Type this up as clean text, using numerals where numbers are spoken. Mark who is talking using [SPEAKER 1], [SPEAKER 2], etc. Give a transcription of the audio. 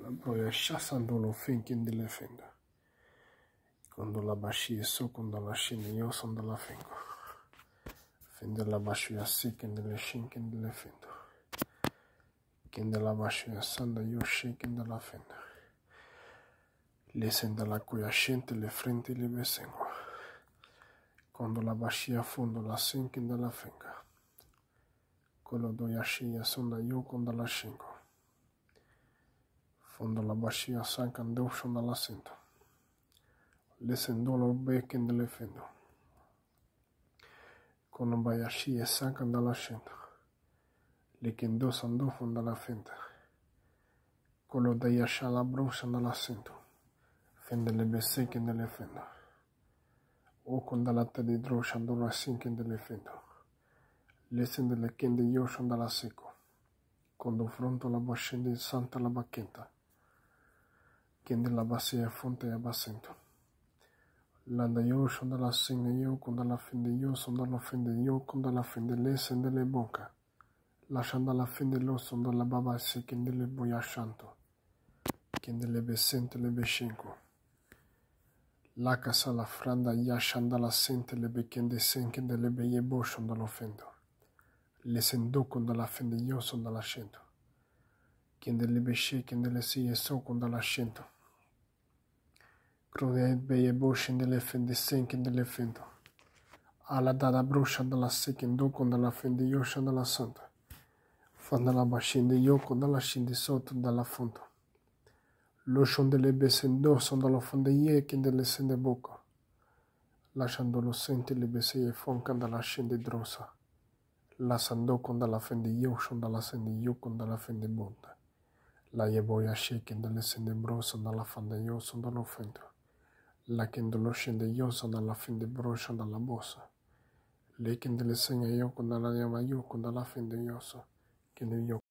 [SPEAKER 1] Broya chassando lo finkin de le fendo. Quando la bashi so quando la scende io sono dalla fingo. Fende la bashi a sicken de le shinkin de le fendo. Kende la bashi a sanda io shaking della fendo. Le senda la cui ascente le frente le besengo. Quando la bashi a fondo la sinkin della finga. Quello do yashi a sonda io quando la shingo. Fondo la bacia sanca andoscio dalla sento. Le sendolo becchen delle fendo. Con un bayashi e sanca dalla scendo. Le che indossa andofo dalla fenta. Quello da yasha la broscia dalla sento. Fende le besecche delle fendo. O con dalla te di droscia andolo a sinche delle fendo. Le sende le kende yosho dalla seco. Quando fronto la bascende in santa la bacchetta. Kende la basia fonte e bassento. Landa io sono dalla singa io con dalla fende io sono dalla fende io con dalla fende le sende le bocca. Lasciando la fende lo sono dalla baba se kende le boia shanto. Kende le besente le bescenco. La casa la franda yashanda la sente le bekende senke delle beie boscio dallo fendo. Le sendo con dalla fende io sono dalla scento. Kende le besce kende le si e so con dalla scento. Crode beie bosce delle fende senke delle fendo. Alla dada broscia dalla secendo con dalla fende yosha dalla santa. Fanda la bascende io con dalla scende sotto dalla fonte. Lo shon delle besendo sono dalla fonde ie che delle sende bocca. Lasciando lo sente le beseie fonca dalla scende drossa. La sando con dalla fende yosha dalla sende io con dalla fende bonda. La yeboia shake delle sende brossa dalla fanda io sono dallo fento. La che lo scende io sono dalla fende broscia dalla bossa. Le che delle segna io con dalla llama io con dalla fende io so. Che io